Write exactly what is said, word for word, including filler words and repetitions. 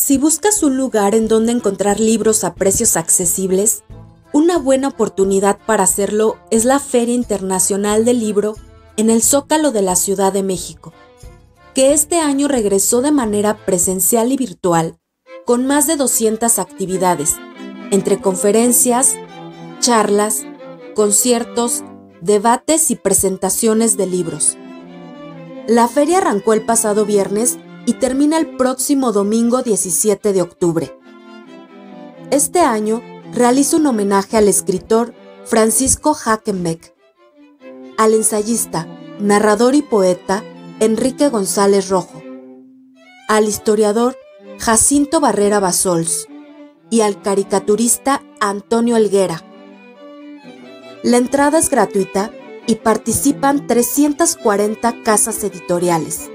Si buscas un lugar en donde encontrar libros a precios accesibles, una buena oportunidad para hacerlo es la Feria Internacional del Libro en el Zócalo de la Ciudad de México, que este año regresó de manera presencial y virtual, con más de doscientas actividades, entre conferencias, charlas, conciertos, debates y presentaciones de libros. La feria arrancó el pasado viernes y termina el próximo domingo diecisiete de octubre. Este año realiza un homenaje al escritor Francisco Hakenbeck, al ensayista, narrador y poeta Enrique González Rojo, al historiador Jacinto Barrera Bassols y al caricaturista Antonio Helguera. La entrada es gratuita y participan trescientas cuarenta casas editoriales.